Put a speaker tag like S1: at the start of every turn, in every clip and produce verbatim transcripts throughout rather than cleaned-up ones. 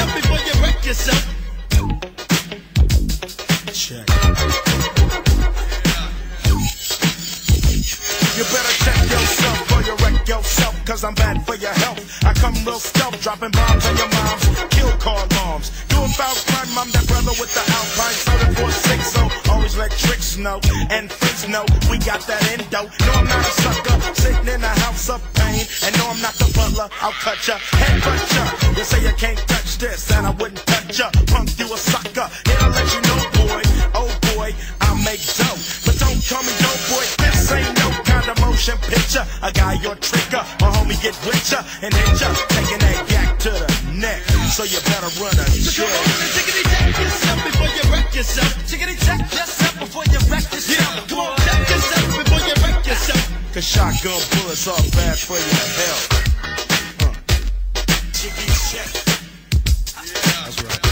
S1: yourself before you wreck yourself.
S2: Check. You better check yourself or you wreck yourself, cause I'm bad for your health. I come real stealth, dropping bombs on your moms, kill car alarms. Do about crime, I'm that brother with the Alpine, soda four six, so always let tricks know, and freaks know, we got that endo. No, I'm not a sucker, sitting in a house of pain, and no, I'm not the butler, I'll cut ya, head butt ya. You say you can't touch this, and I wouldn't touch ya, punk you a sucker. Here I let you know, boy, oh boy, I'll make dough, but don't call me dope boy, this ain't no kind of motion picture. A guy your tricker, my homie get with ya and hit ya, taking that yak to the neck. So you better run a
S1: So come on and tickety check yourself before you wreck yourself. Tickety check yourself before you wreck yourself. Yeah, come on, check yourself before you wreck yourself.
S2: Cause shotgun bullets are bad for your health. Huh. Tickety check. Yeah, that's right.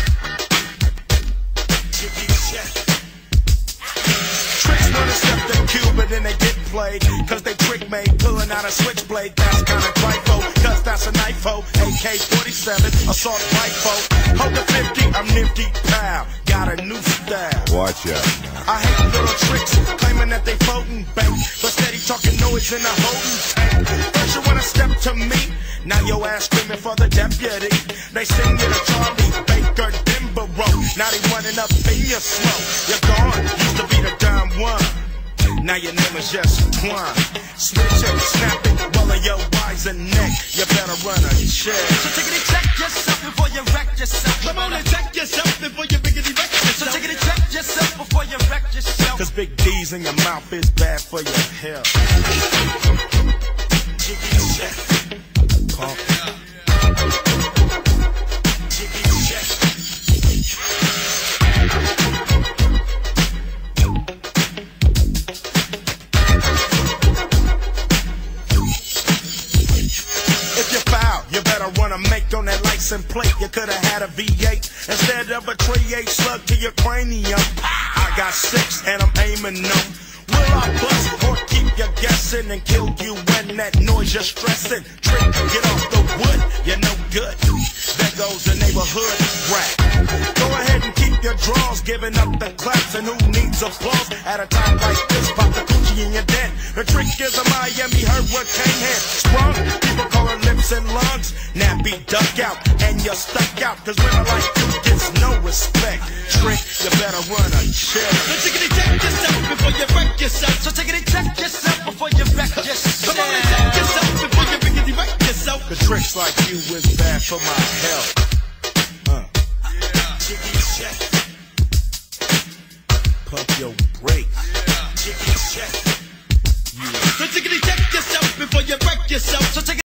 S2: Tickety check. Tricks wanna step the cube, but then they get played. Cause they trick made, pulling out a switchblade. That's kinda trifle, cause that's a knifo. A K forty-seven, assault rifle. Hold the fifty, I'm nifty, pal. Got a new style.
S3: Watch out.
S2: I hate little tricks, claiming that they floating bank, but steady talking noise in the holding tank. First you wanna step to me, now your ass screaming for the deputy. They sing you to Charlie Baker Denborough. Now they running up in your smoke. You're gone, used to be the dumb one. Now your name is just Quan. Switch it, snap it, roll your wiser neck. You better run a check.
S1: So tickety check yourself before you wreck yourself. Come on and check yourself before you biggity wreck yourself. So tickety check yourself before you wreck yourself.
S2: Cause big D's in your mouth is bad for your health. Tickety check. Pump. Tickety check. You better run a make on that license plate. You could've had a V eight instead of a three eight slug to your cranium. I got six and I'm aiming them. Will I bust or keep you guessing and kill you when that noise you're stressing? Trick, get off the wood, you're no good. There goes the neighborhood rap. Go ahead and keep your draws, giving up the claps, and who needs applause at a time like this? Pop the coochie in your den. The trick is a Miami hurricane head sprung. People call her lips and lungs. Nappy duck out and you're stuck out. Cause women like you gets no respect. Trick, you better run a check.
S1: So tickety check yourself before you wreck yourself. So tickety check yourself before you wreck yourself. Come on and check yourself before you biggity wreck yourself.
S2: The tricks like you is bad for my health. Uh. Yeah. Tickety check. Pump your brakes. Yeah. Tickety check. Yeah.
S1: So tickety check yourself before you wreck yourself. So tickety